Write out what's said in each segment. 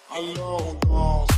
Alors on danse.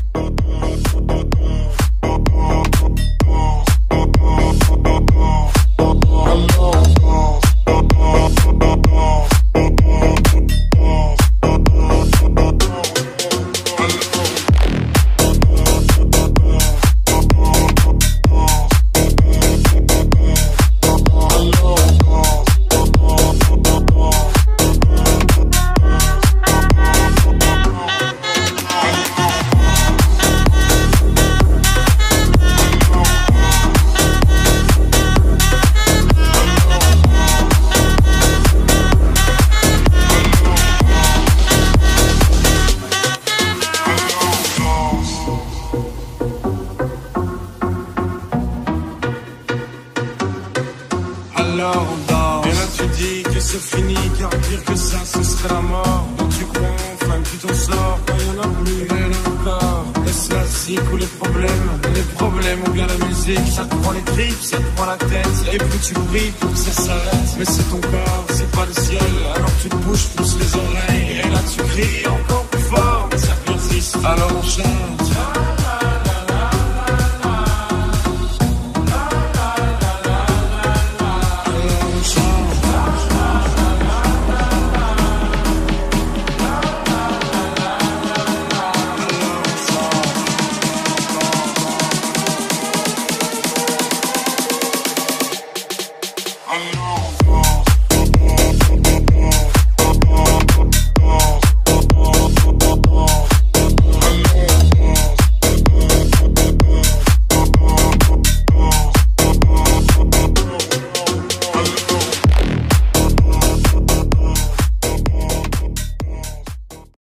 Alors on danse. Et là tu dis que c'est fini, car pire que ça ce serait la mort. Donc tu crois enfin que tu t'en sors. Quand y'en a plus, rien encore. Laisse la zik ou les problèmes ou bien la musique. Ça te prend les tripes, ça te prend la tête. Et plus tu pries pour que ça s'arrête. Mais c'est ton corps, c'est pas le ciel. Alors tu te bouges, pousse les oreilles.